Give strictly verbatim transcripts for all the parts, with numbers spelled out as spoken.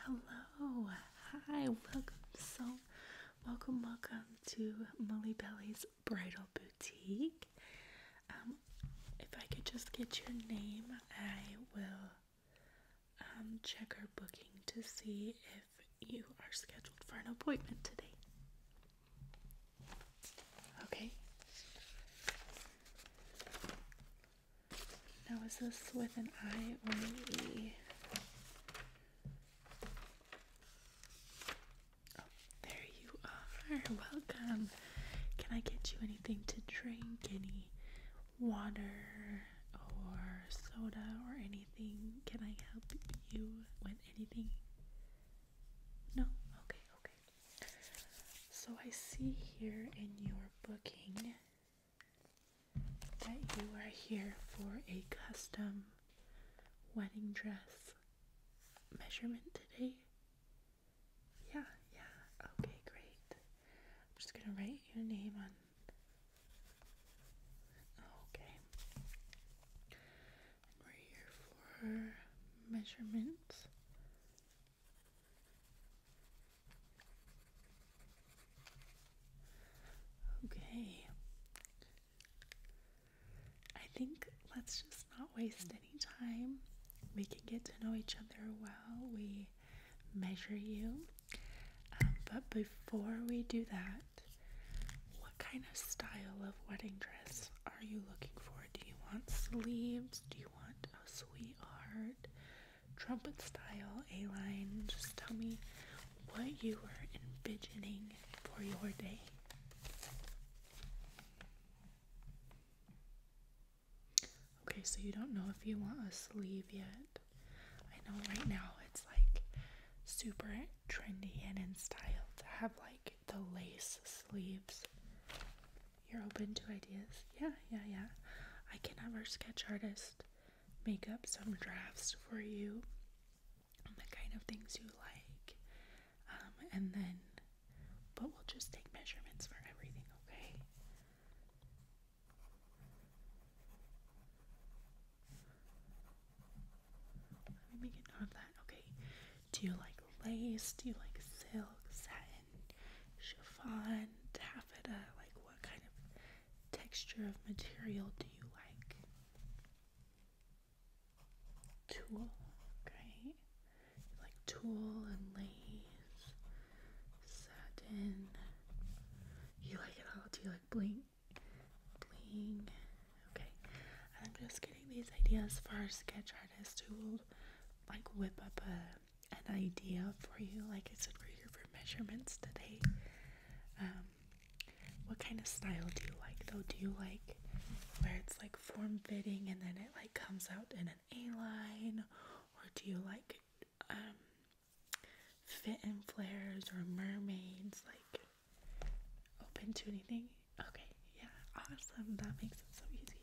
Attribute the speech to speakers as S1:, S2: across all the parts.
S1: Hello, hi, welcome. So, welcome, welcome to Molly Belly's Bridal Boutique. Um, if I could just get your name, I will um check our booking to see if you are scheduled for an appointment today. Okay. Now, is this with an I or an E? There you are. Welcome. Can I get you anything to drink? Any water or soda or anything? Can I help you with anything? No? Okay, okay. So I see here in your booking that you are here for a custom wedding dress measurement today. Yeah, yeah. Okay, great. I'm just gonna write your name on. Okay. And we're here for measurements. Okay. I think let's just not waste any time. We can get to know each other while we measure you. Um, but before we do that, what kind of style of wedding dress are you looking for? Do you want sleeves? Do you want a sweetheart, trumpet style, A-line? Just tell me what you are envisioning for your day. Okay, so you don't know if you want a sleeve yet. I know right now it's like super trendy and in style to have like the lace sleeves. You're open to ideas? Yeah, yeah, yeah. I can have our sketch artist make up some drafts for you on the kind of things you like. Um, and then, but we'll just take measurements for everything, okay? Let me make a note of that. Okay. Do you like lace? Do you like silk, satin, chiffon, taffeta? Like, what kind of texture of material do you like? Tulle. Okay. You like tulle and lace, satin. You like it all? Do you like bling? Bling. Okay. I'm just getting these ideas for our sketch artist who will like whip up a an idea for you. Like I said, we're here for measurements today. Um, what kind of style do you like though? Do you like where it's like form fitting and then it like comes out in an A-line? Or do you like um fit and flares or mermaids? Like open to anything? Okay, yeah, awesome. That makes it so easy.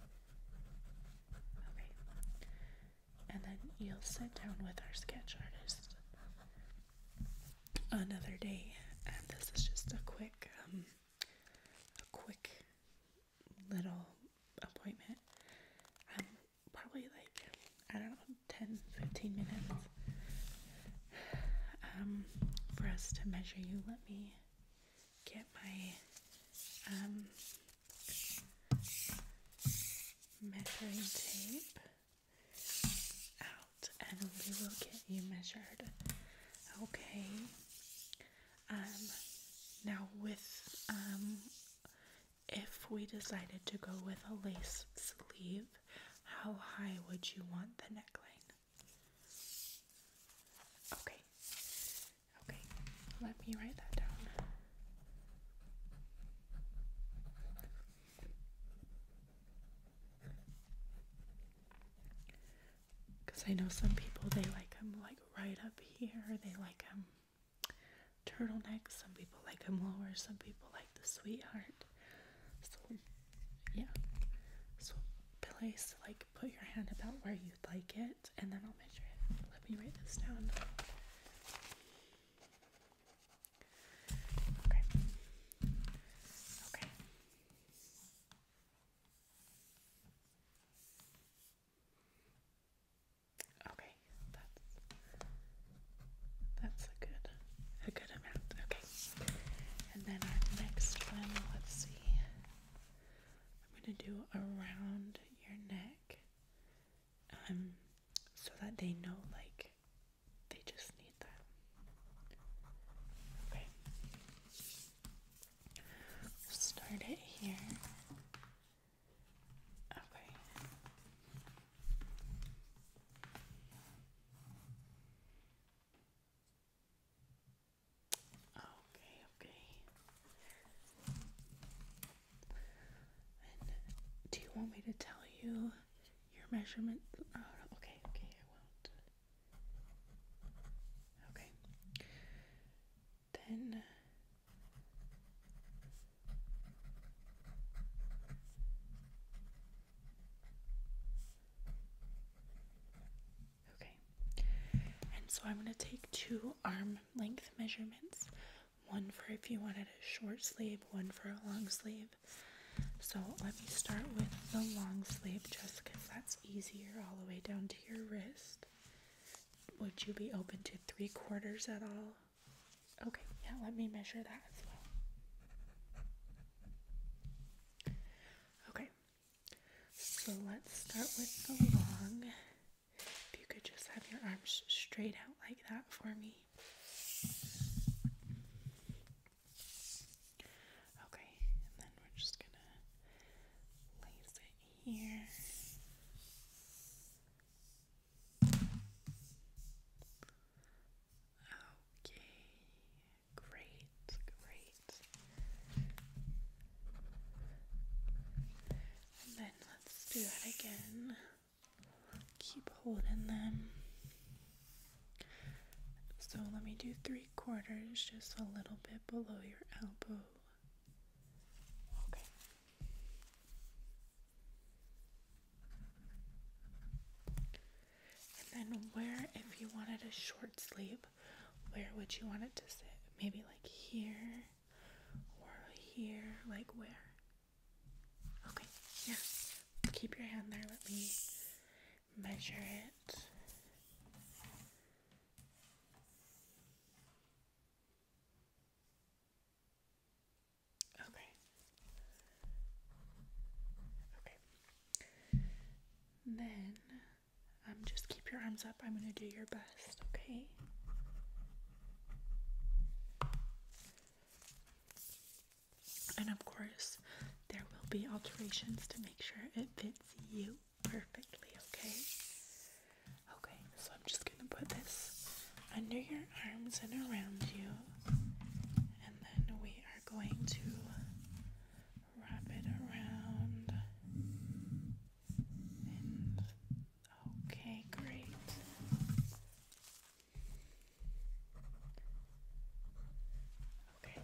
S1: Okay. And then you'll sit down with our sketch artist another day, and this is just a quick, um, a quick little appointment. Um, probably like, I don't know, ten, fifteen minutes, um, for us to measure you. Let me get my, um, measuring tape out, and we will get you measured. Okay. Um, now with, um, if we decided to go with a lace sleeve, how high would you want the neckline? Okay. Okay. Let me write that down. Because I know some people, they like them like right up here. They like them turtlenecks. Some people like them lower. Some people like the sweetheart. So, yeah. So, place, like, put your hand about where you'd like it, and then I'll measure it. Let me write this down. Okay. Okay. Okay. That's around your neck, um, so that they know, like, they just need that. Okay. Start it here. Okay. Okay, okay. And do you want me to tell you your measurement? Oh, okay, okay, I won't. Okay. Then okay. And so I'm going to take two arm length measurements. One for if you wanted a short sleeve, one for a long sleeve. So let me start with the long sleeve just because that's easier all the way down to your wrist. Would you be open to three quarters at all? Okay, yeah, let me measure that as well. Okay, so let's start with the long. If you could just have your arms straight out like that for me. Okay, and then we're just gonna place it here. Okay, great, great. And then let's do that again. Keep holding them. So let me do three quarters, just a little bit below your elbow. Okay. And then where, if you wanted a short sleeve, where would you want it to sit? Maybe like here or here, like where? Okay, yeah. Keep your hand there. Let me measure it. Okay. Okay. Then, um, just keep your arms up. I'm going to do your best, okay? And of course, there will be alterations to make sure it fits you perfectly, okay? Okay, so I'm just going to put this under your arms and around you. And then we are going to wrap it around. And okay, great. Okay.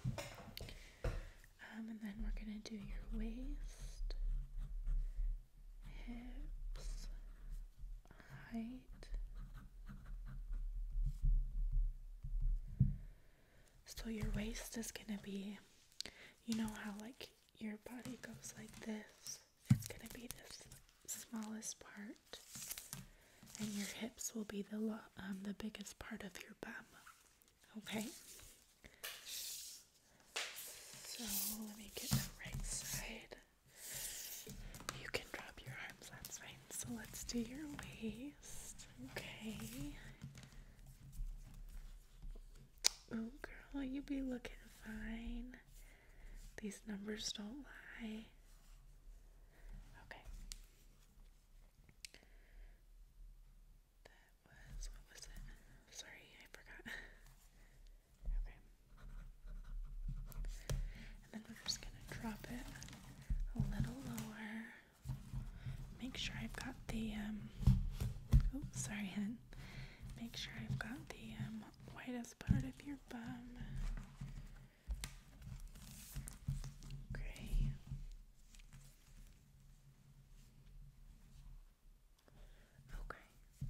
S1: Um, and then we're gonna do your waist, hips, height. So your waist is gonna be, you know how like your body goes like this? It's gonna be this smallest part, and your hips will be the lo- um the biggest part of your bum. Okay. So let me get the right side. You can drop your arms, that's fine. So let's do your waist. Okay. Oh girl, you be looking fine. These numbers don't lie. Okay. That was, what was it? Sorry, I forgot. Okay. And then we're just gonna drop it a little lower. Make sure I've got the, um, oh, sorry, hun. Make sure I've got the, um, widest part of your bum. Okay. Okay.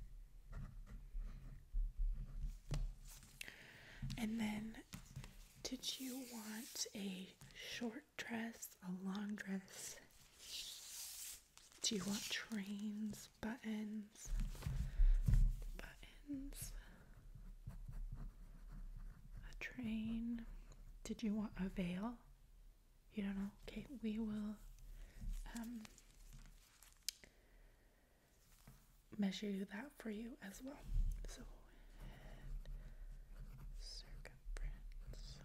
S1: And then, did you want a short dress, a long dress? Do you want trains, buttons, buttons, a train? Did you want a veil? You don't know? Okay, we will, um, measure that for you as well. So head circumference.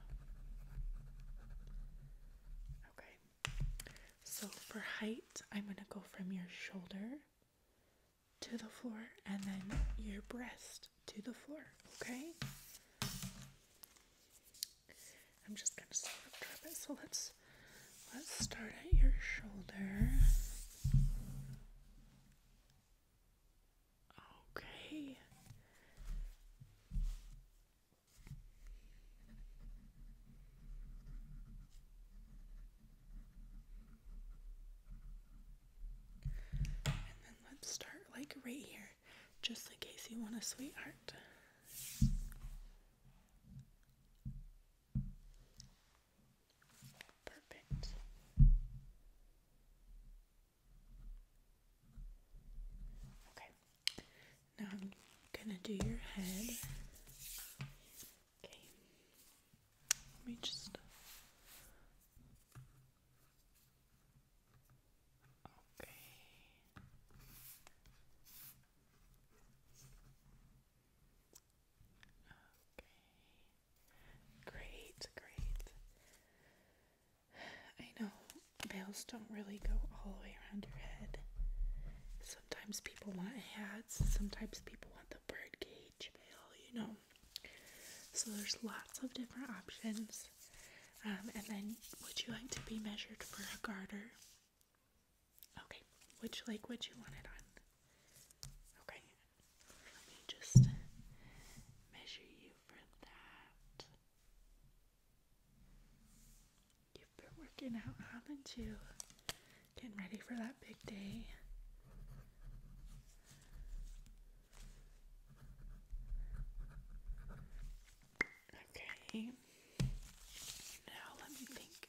S1: Okay. So for height, I'm going to go from your shoulder to the floor and then your breast to the floor, okay? I'm just going to sort of drop it. So let's let's start at your shoulder. Okay. And then let's start like right here, just in case you want a sweetheart. Perfect. Okay. Now I'm gonna do your head. Okay. Let me just. Okay. Great, great. I know veils don't really go all the way around your head. Sometimes people want hats, sometimes people want the bird cage veil, you know. So there's lots of different options. Um, and then would you like to be measured for a garter? Okay, which like would you want it on? Okay, let me just measure you for that. You've been working out, haven't you? Getting ready for that big day. Okay, now let me think.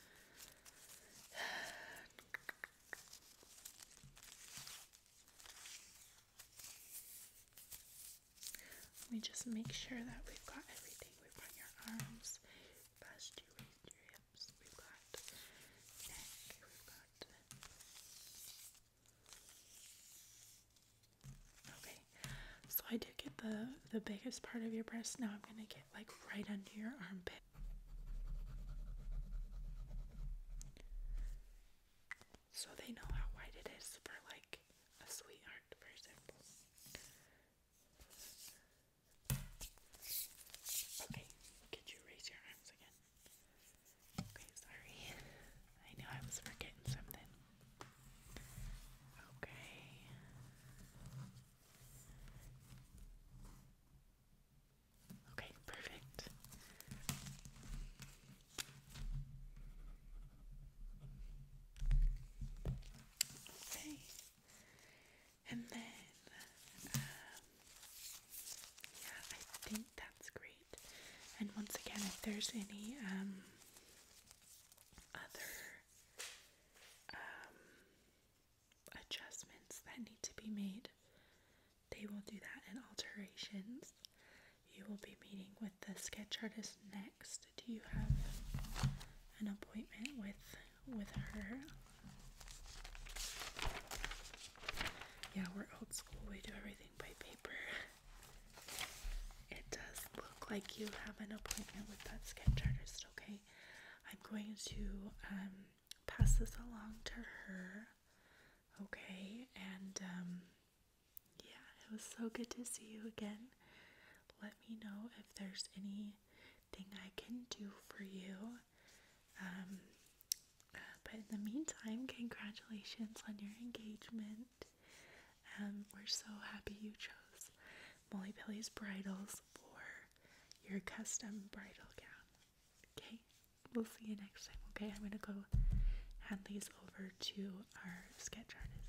S1: Let me just make sure that we've got everything. We've got your arms, bust, you raised your hips, we've got neck, we've got. Okay, so I did get the, the biggest part of your breast. Now I'm gonna get like right under your armpit. So they know how wide it is for like a sweetheart, for example. Okay, could you raise your arms again? Okay, sorry. I knew I was forgetting something. Okay. Okay, perfect. Okay. And then, um, yeah, I think that's great. And once again, if there's any um, other um, adjustments that need to be made, they will do that in alterations. You will be meeting with the sketch artist next. Do you have an appointment with with her? Yeah, we're old school. We do everything by paper. It does look like you have an appointment with that sketch artist, okay? I'm going to um, pass this along to her, okay? And um, yeah, it was so good to see you again. Let me know if there's anything I can do for you. Um, uh, but in the meantime, congratulations on your engagement. Um, we're so happy you chose Molly Pilly's Bridals for your custom bridal gown. Okay, we'll see you next time. Okay, I'm gonna go hand these over to our sketch artist.